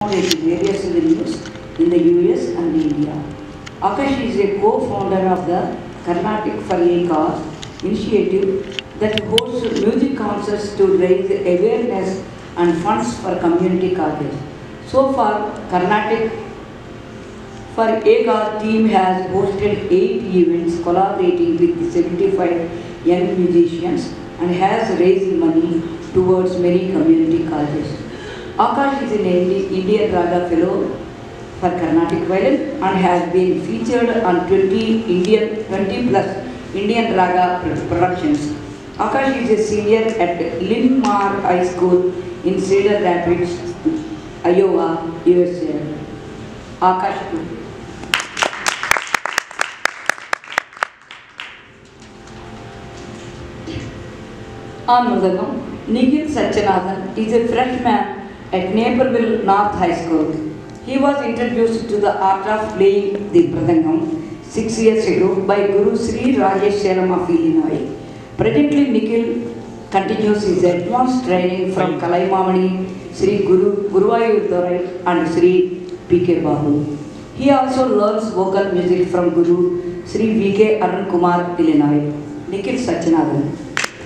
with various venues in the US and India. Akash is a co-founder of the Carnatic for a Cause initiative that hosts music concerts to raise awareness and funds for community causes. So far, Carnatic for a Cause team has hosted 8 events collaborating with 75 young musicians and has raised money towards many community causes. Akash is an Indian Raga Fellow for Carnatic Violin and has been featured on 20 plus Indian Raga productions. Akash is a senior at Lynn Marr High School in Cedar Rapids, Iowa, USA. Akash. On Mridangam, Nikhil Satyanathan is a freshman at Naperville North High School. He was introduced to the art of playing the Mridangam 6 years ago by Guru Sri Rajesh Selam of Illinois. Presently, Nikhil continues his advanced training from Kalaimamani, Sri Guruvayur Dorai and Sri P.K. Babu. He also learns vocal music from Guru Sri V.K. Arun Kumar, Illinois. Nikhil Satyanathan.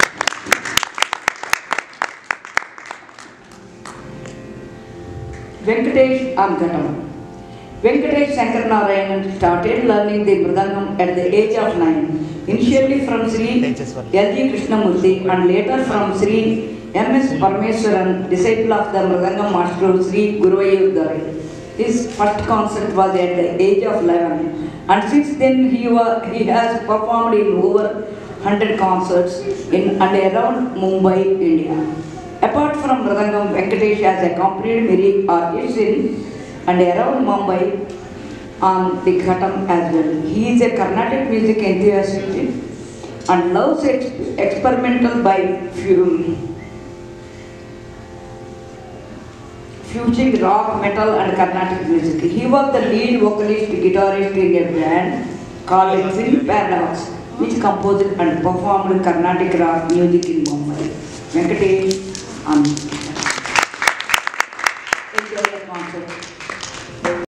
Venkatesh Angatam. Venkatesh Sankaranarayanan started learning the Mridangam at the age of 9, initially from Sri L.G. Krishnamurthy and later from Sri M.S. Parameswaran, disciple of the Mridangam master Sri Guruvayur Dorai. His first concert was at the age of 11 and since then he has performed in over 100 concerts in and around Mumbai, India. Apart from Mridangam, Venkatesh has accompanied many artists in and around Mumbai on the Ghatam as well. He is a Carnatic music enthusiast and loves experimental by fusing rock, metal and Carnatic music. He was the lead vocalist, guitarist in a band called Film Paradox, which composed and performed Carnatic rock music in Mumbai. Venkatesh.